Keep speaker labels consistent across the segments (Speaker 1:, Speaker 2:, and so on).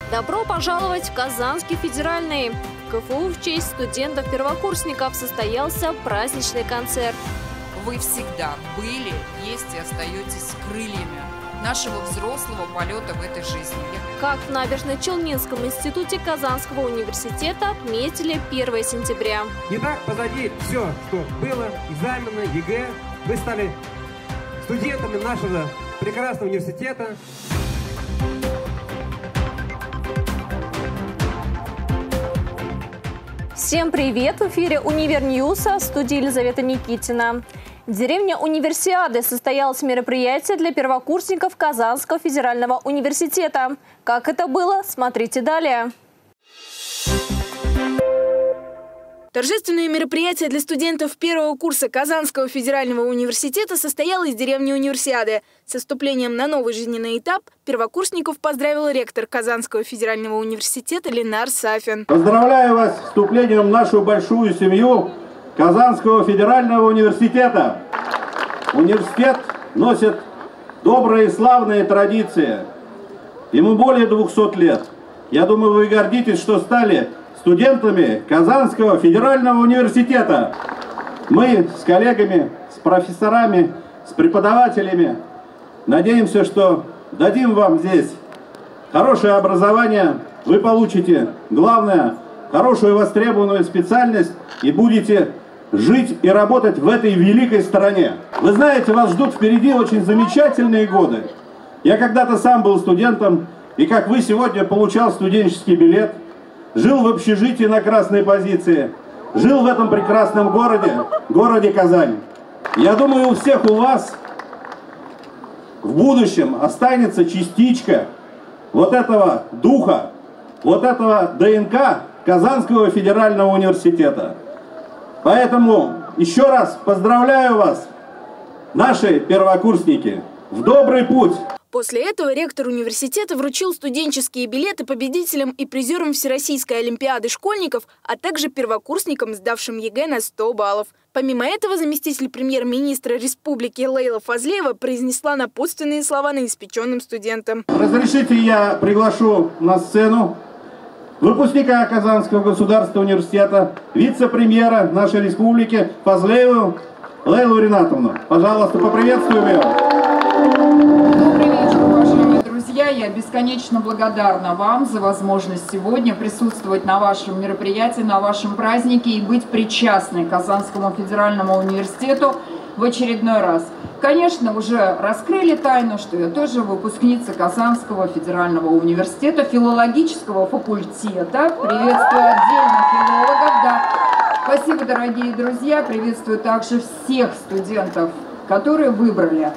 Speaker 1: Добро пожаловать в Казанский федеральный. В КФУ в честь студентов-первокурсников состоялся праздничный концерт.
Speaker 2: Вы всегда были, есть и остаетесь крыльями нашего взрослого полета в этой жизни.
Speaker 1: Как в Набережно-Челнинском институте Казанского университета отметили 1 сентября.
Speaker 3: Не так позади все, что было, экзамены, ЕГЭ. Мы стали студентами нашего прекрасного университета.
Speaker 1: Всем привет! В эфире «Универньюса», в студии Елизавета Никитина. В деревне Универсиады состоялось мероприятие для первокурсников Казанского федерального университета. Как это было, смотрите далее.
Speaker 4: Торжественное мероприятие для студентов первого курса Казанского федерального университета состоялось в деревне Универсиады. Со вступлением на новый жизненный этап первокурсников поздравил ректор Казанского федерального университета Ленар Сафин.
Speaker 5: Поздравляю вас с вступлением в нашу большую семью Казанского федерального университета. Университет носит добрые и славные традиции. Ему более 200 лет. Я думаю, вы гордитесь, что стали студентами Казанского федерального университета. Мы с коллегами, с профессорами, с преподавателями надеемся, что дадим вам здесь хорошее образование, вы получите, главное, хорошую востребованную специальность и будете жить и работать в этой великой стране. Вы знаете, вас ждут впереди очень замечательные годы. Я когда-то сам был студентом, и как вы сегодня получал студенческий билет, жил в общежитии на красной позиции, жил в этом прекрасном городе Казань. Я думаю, у всех у вас в будущем останется частичка вот этого духа, вот этого ДНК Казанского федерального университета. Поэтому еще раз поздравляю вас, наши первокурсники, в добрый путь!
Speaker 4: После этого ректор университета вручил студенческие билеты победителям и призерам Всероссийской олимпиады школьников, а также первокурсникам, сдавшим ЕГЭ на 100 баллов. Помимо этого, заместитель премьер-министра республики Лейла Фазлиева произнесла напутственные слова новоиспеченным студентам.
Speaker 5: Разрешите, я приглашу на сцену выпускника Казанского государственного университета, вице-премьера нашей республики Фазлиеву Лейлу Ринатовну. Пожалуйста, поприветствуем ее.
Speaker 6: Добрый вечер, уважаемые друзья. Я бесконечно благодарна вам за возможность сегодня присутствовать на вашем мероприятии, на вашем празднике и быть причастной к Казанскому федеральному университету в очередной раз. Конечно, уже раскрыли тайну, что я тоже выпускница Казанского федерального университета, филологического факультета. Приветствую отдельно филологов. Да. Спасибо, дорогие друзья. Приветствую также всех студентов, которые выбрали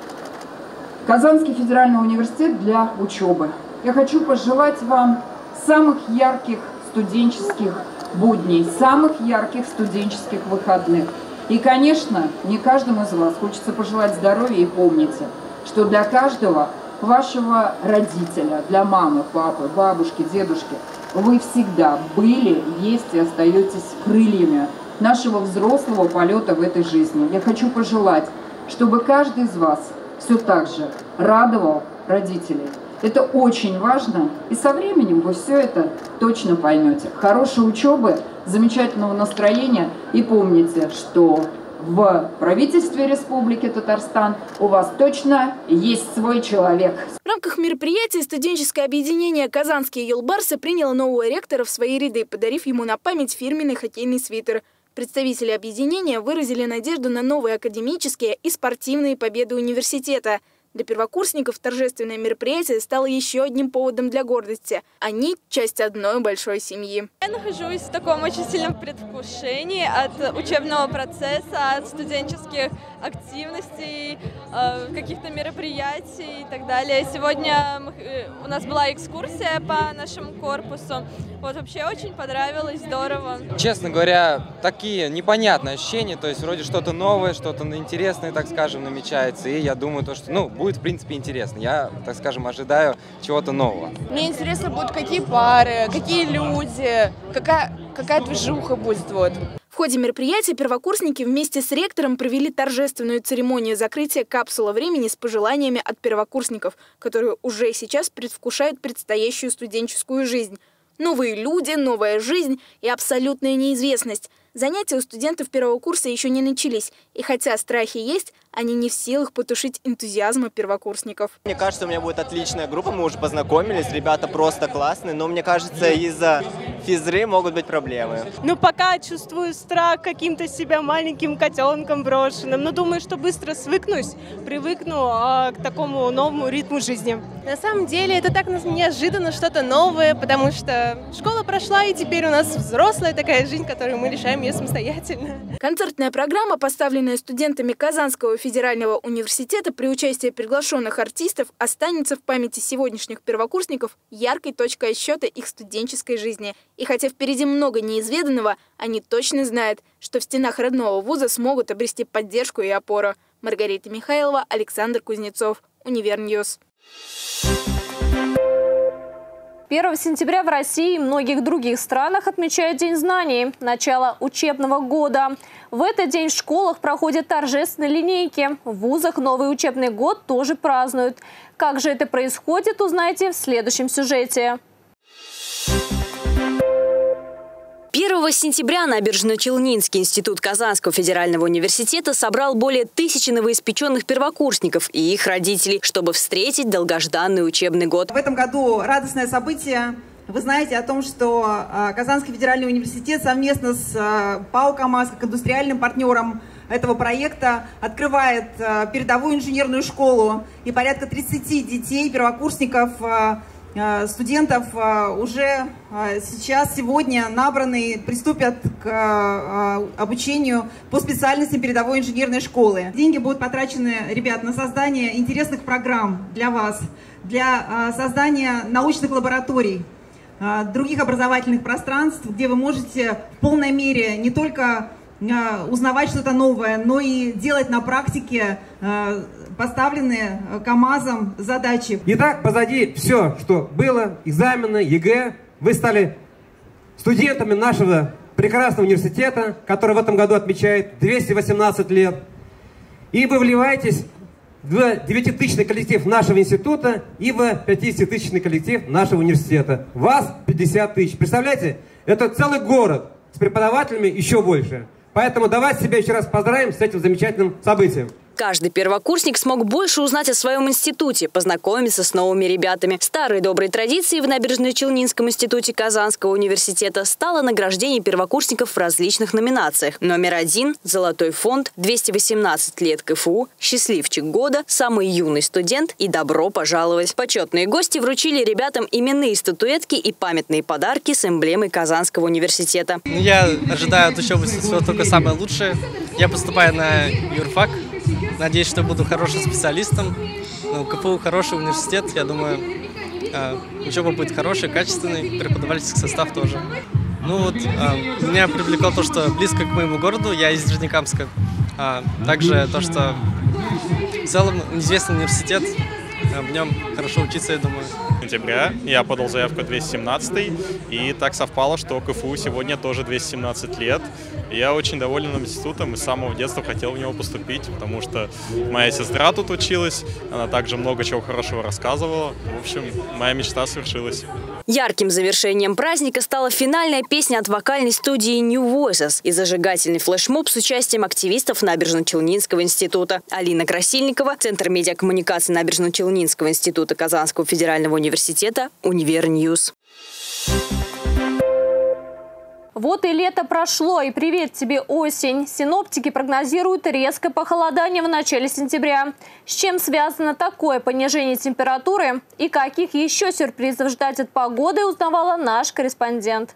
Speaker 6: Казанский федеральный университет для учебы. Я хочу пожелать вам самых ярких студенческих будней, самых ярких студенческих выходных. И, конечно, не каждому из вас хочется пожелать здоровья, и помните, что для каждого вашего родителя, для мамы, папы, бабушки, дедушки, вы всегда были, есть и остаетесь крыльями нашего взрослого полета в этой жизни. Я хочу пожелать, чтобы каждый из вас все так же радовал родителей. Это очень важно, и со временем вы все это точно поймете. Хорошей учебы, замечательного настроения, и помните, что в правительстве Республики Татарстан у вас точно есть свой человек.
Speaker 4: В рамках мероприятия студенческое объединение «Казанские Юлбарсы» приняло нового ректора в свои ряды, подарив ему на память фирменный хоккейный свитер. Представители объединения выразили надежду на новые академические и спортивные победы университета. Для первокурсников торжественное мероприятие стало еще одним поводом для гордости. Они – часть одной большой семьи.
Speaker 7: Я нахожусь в таком очень сильном предвкушении от учебного процесса, от студенческих активностей, каких-то мероприятий и так далее. Сегодня у нас была экскурсия по нашему корпусу. Вот, вообще очень понравилось, здорово.
Speaker 8: Честно говоря, такие непонятные ощущения, то есть вроде что-то новое, что-то интересное, так скажем, намечается. И я думаю, что, будет в принципе интересно. Я, так скажем, ожидаю чего-то нового.
Speaker 9: Мне интересно будут какие пары, какие люди, какая движуха будет. Вот.
Speaker 4: В В ходе мероприятия первокурсники вместе с ректором провели торжественную церемонию закрытия капсулы времени с пожеланиями от первокурсников, которые уже сейчас предвкушают предстоящую студенческую жизнь. Новые люди, новая жизнь и абсолютная неизвестность. Занятия у студентов первого курса еще не начались. И хотя страхи есть, они не в силах потушить энтузиазма первокурсников.
Speaker 9: Мне кажется, у меня будет отличная группа, мы уже познакомились, ребята просто классные, но мне кажется, из-за физры могут быть проблемы.
Speaker 10: Ну, пока чувствую страх каким-то себя маленьким котенком брошенным, но думаю, что быстро свыкнусь, привыкну к такому новому ритму жизни.
Speaker 11: На самом деле это так неожиданно, что-то новое, потому что школа прошла, и теперь у нас взрослая такая жизнь, которую мы решаем ее самостоятельно.
Speaker 4: Концертная программа, поставленная студентами Казанского федерального университета при участии приглашенных артистов, останется в памяти сегодняшних первокурсников яркой точкой отсчета их студенческой жизни. И хотя впереди много неизведанного, они точно знают, что в стенах родного вуза смогут обрести поддержку и опору. Маргарита Михайлова, Александр Кузнецов, Универньюз.
Speaker 1: 1 сентября в России и многих других странах отмечают День знаний – начало учебного года. В этот день в школах проходят торжественные линейки. В вузах новый учебный год тоже празднуют. Как же это происходит, узнаете в следующем сюжете.
Speaker 12: 1 сентября Набережно-Челнинский институт Казанского федерального университета собрал более 1000 новоиспеченных первокурсников и их родителей, чтобы встретить долгожданный учебный год.
Speaker 13: В этом году радостное событие. Вы знаете о том, что Казанский федеральный университет совместно с ПАО «КамАЗ», как индустриальным партнером этого проекта, открывает передовую инженерную школу. И порядка 30 детей, первокурсников, студентов уже сейчас, сегодня набраны, приступят к обучению по специальности передовой инженерной школы. Деньги будут потрачены, ребят, на создание интересных программ для вас, для создания научных лабораторий, других образовательных пространств, где вы можете в полной мере не только узнавать что-то новое, но и делать на практике поставленные КамАЗом задачи.
Speaker 3: Итак, позади все, что было, экзамены, ЕГЭ. Вы стали студентами нашего прекрасного университета, который в этом году отмечает 218 лет. И вы вливаетесь в 9-тысячный коллектив нашего института и в 50-тысячный коллектив нашего университета. Вас 50 тысяч. Представляете? Это целый город с преподавателями еще больше. Поэтому давайте себя еще раз поздравим с этим замечательным событием.
Speaker 12: Каждый первокурсник смог больше узнать о своем институте, познакомиться с новыми ребятами. Старой доброй традицией в Набережно-Челнинском институте Казанского университета стало награждение первокурсников в различных номинациях. Номер 1 – «Золотой фонд», 218 лет КФУ, «Счастливчик года», «Самый юный студент» и «Добро пожаловать». Почетные гости вручили ребятам именные статуэтки и памятные подарки с эмблемой Казанского университета.
Speaker 14: Я ожидаю от учебы всего только самое лучшее. Я поступаю на юрфак. Надеюсь, что буду хорошим специалистом. КФУ хороший университет, я думаю, учеба будет хорошая, качественная, преподавательский состав тоже. Ну вот, меня привлекло то, что близко к моему городу, я из Нижнекамска. Также то, что в целом известный университет, в нем хорошо учиться, я думаю.
Speaker 15: Сентября я подал заявку 217, и так совпало, что КФУ сегодня тоже 217 лет. Я очень доволен институтом и с самого детства хотел в него поступить, потому что моя сестра тут училась, она также много чего хорошего рассказывала. В общем, моя мечта свершилась.
Speaker 12: Ярким завершением праздника стала финальная песня от вокальной студии New Voices и зажигательный флешмоб с участием активистов Набережно-Челнинского института. Алина Красильникова, Центр медиакоммуникации Набережно-Челнинского института Казанского федерального университета, Универньюз.
Speaker 1: Вот и лето прошло, и привет тебе, осень. Синоптики прогнозируют резкое похолодание в начале сентября. С чем связано такое понижение температуры и каких еще сюрпризов ждать от погоды, узнавала наш корреспондент.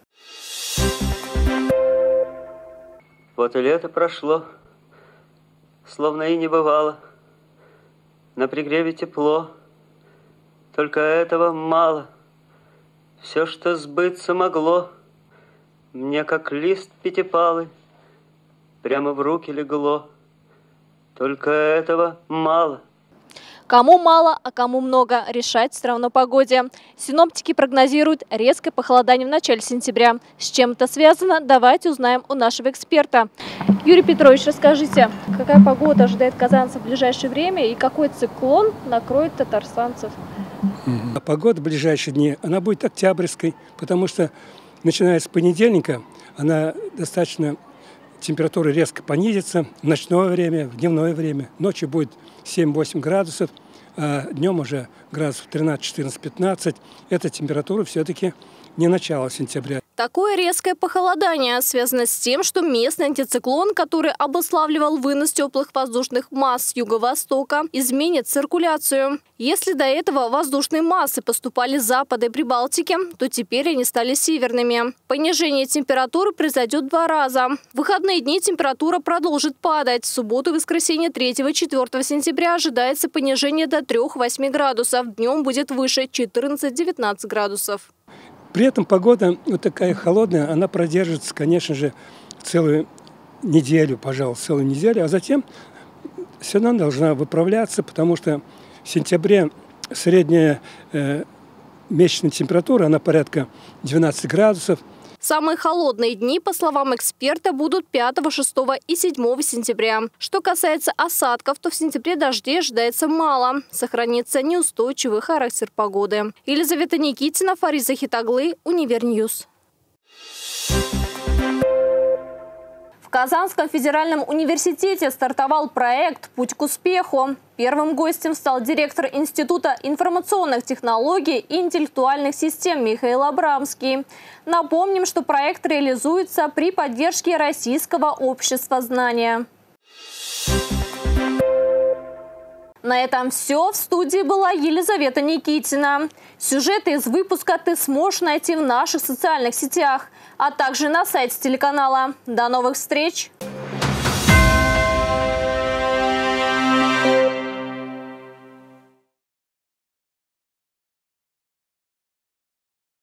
Speaker 16: Вот и лето прошло, словно и не бывало. На пригреве тепло, только этого мало. Все, что сбыться могло, мне как лист пятипалый прямо в руки легло. Только этого мало.
Speaker 1: Кому мало, а кому много, решать все равно погоде. Синоптики прогнозируют резкое похолодание в начале сентября. С чем это связано, давайте узнаем у нашего эксперта. Юрий Петрович, расскажите, какая погода ожидает казанцев в ближайшее время и какой циклон накроет татарстанцев?
Speaker 17: Погода в ближайшие дни, она будет октябрьской, потому что начиная с понедельника она достаточно, температура резко понизится в ночное время, в дневное время. Ночью будет 7-8 градусов, а днем уже градусов 13, 14, 15. Эта температура все-таки не начало сентября.
Speaker 1: Такое резкое похолодание связано с тем, что местный антициклон, который обуславливал вынос теплых воздушных масс с юго-востока, изменит циркуляцию. Если до этого воздушные массы поступали с запада и Прибалтики, то теперь они стали северными. Понижение температуры произойдет 2 раза. В выходные дни температура продолжит падать. В субботу и воскресенье 3-4 сентября ожидается понижение до 3-8 градусов. Днем будет выше 14-19 градусов.
Speaker 17: При этом погода вот такая холодная, она продержится, конечно же, целую неделю, пожалуй, целую неделю, а затем все равно должна выправляться, потому что в сентябре средняя месячная температура, она порядка 12 градусов.
Speaker 1: Самые холодные дни, по словам эксперта, будут 5, 6 и 7 сентября. Что касается осадков, то в сентябре дождей ожидается мало. Сохранится неустойчивый характер погоды. Елизавета Никитина, Фарид Захитаглы, Универньюз. В Казанском федеральном университете стартовал проект «Путь к успеху». Первым гостем стал директор Института информационных технологий и интеллектуальных систем Михаил Абрамский. Напомним, что проект реализуется при поддержке Российского общества знания. На этом все. В студии была Елизавета Никитина. Сюжеты из выпуска ты сможешь найти в наших социальных сетях, а также на сайте телеканала. До новых встреч!